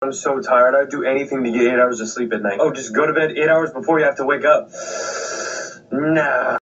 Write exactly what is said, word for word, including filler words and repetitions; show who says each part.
Speaker 1: I'm so tired. I'd do anything to get eight hours of sleep at night. Oh, just go to bed eight hours before you have to wake up. Nah.